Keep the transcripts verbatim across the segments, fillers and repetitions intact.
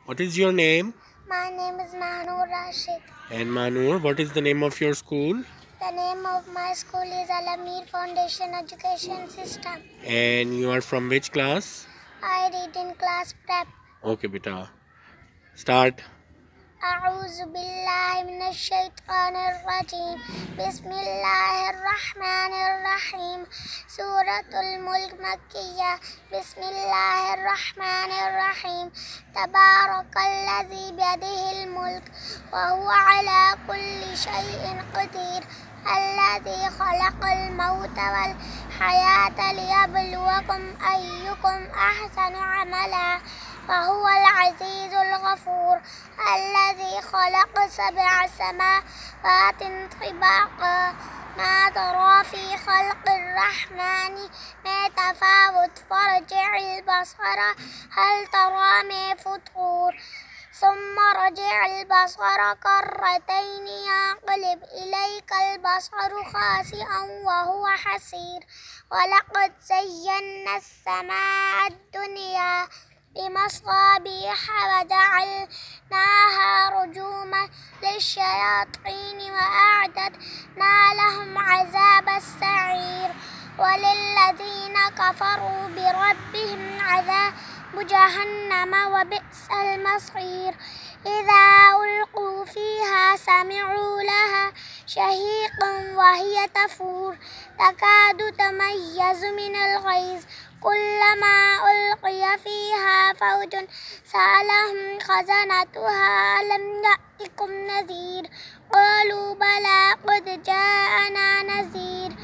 What is your name? My name is Mahanur Rashid. And Manur, what is the name of your school? The name of my school is Al-Amir Foundation Education System. And you are from which class? I read in class prep. Okay, beta. Start. أعوذ بالله من الشيطان الرجيم بسم الله الرحمن الرحيم سورة الملك مكية بسم الله الرحمن الرحيم تبارك الذي بيده الملك وهو على كل شيء قدير الذي خلق الموت والحياة ليبلوكم أيكم أحسن عملا وهو العزيز الغفور الذي خلق سبع سماوات طباقا ما ترى في خلق الرحمن ما تفاوت فارجع البصر هل ترى من فطور ثم رجع البصر كرتين ينقلب إليك البصر خاسئا وهو حسير ولقد زينا السماء الدنيا بمصابيح وجعلناها رجوما للشياطين وأعددنا لهم عذاب السعير وللذين كفروا بربهم عذاب جهنم وبئس المصير إذا ألقوا فيها سمعوا لها شهيقا وهي تفور تكاد تميز من الغيظ كلما ألقي فيها فوج سألهم خزنتها ألم يأتكم نذير قالوا بلى قد جاءنا نذير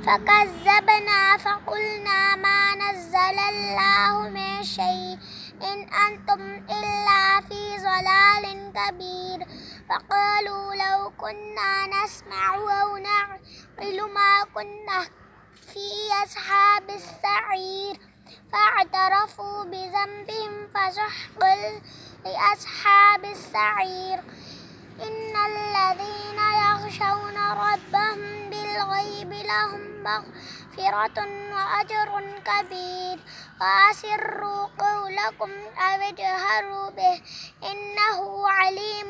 فكذبنا فقلنا ما نزل الله من شيء إن أنتم إلا في ضلال كبير فقالوا لو كنا نسمع أو نعقل ما كنا في أصحاب السعير فاعترفوا بذنبهم فسحقا لأصحاب السعير إن الذين يخشون ربهم بالغيب لهم مغفرة وأجر كبير وأسروا قولكم أو اجهروا به إنه عليم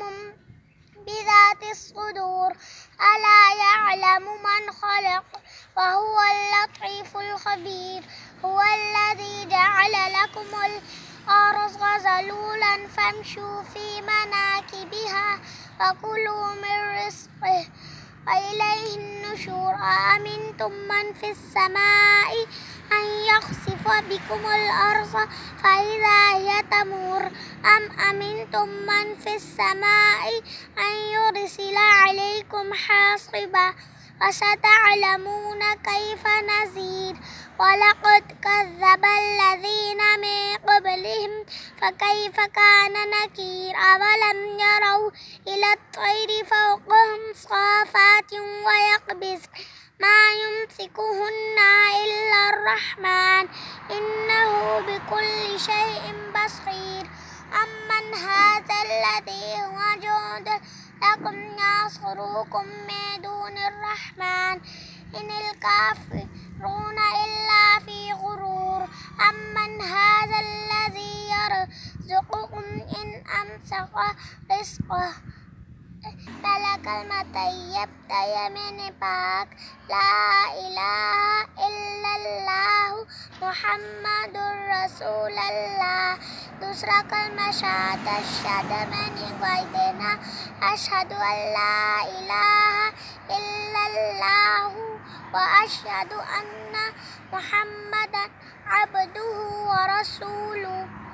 بذات الصدور ألا يعلم من خلق وهو اللطيف الخبير هو الذي جعل لكم الأرض ذلولا فامشوا في مناكبها وكلوا من رزقه وإليه النشور أأمنتم من في السماء أن يخسف بكم الأرض فإذا هي تمور أم أمنتم من في السماء أن يرسل عليكم حاصبا وستعلمون كيف نذير ولقد كذب الذين من قبلهم فكيف كان نكير أولم يروا إلى الطير فوقهم صافات ويقبض ما يمسكهن إلا الرحمن إنه بكل شيء بصير أمن هذا الذي هو جند لكم ينصركم من دون الرحمن إن الكافرون إلا في غرور أمن هذا الذي يرزقكم إن أمسك رزقه ملك المطيب من باك لا إله إلا الله محمد رسول الله दूसरा कलमा शहादत शहादत गइदेना अशहदु अल्ला इलाहा इल्लल्लाह व अशहदु अन्ना मुहम्मदन अब्दुहु व रसूलुहु